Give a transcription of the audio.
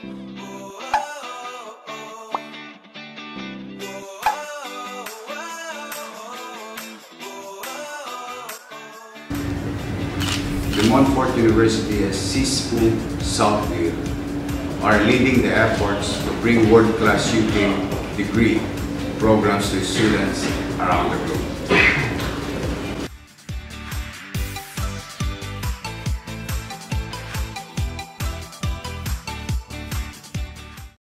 The Montfort University as SISFU Southville are leading the efforts to bring world-class UK degree programs to students around the globe.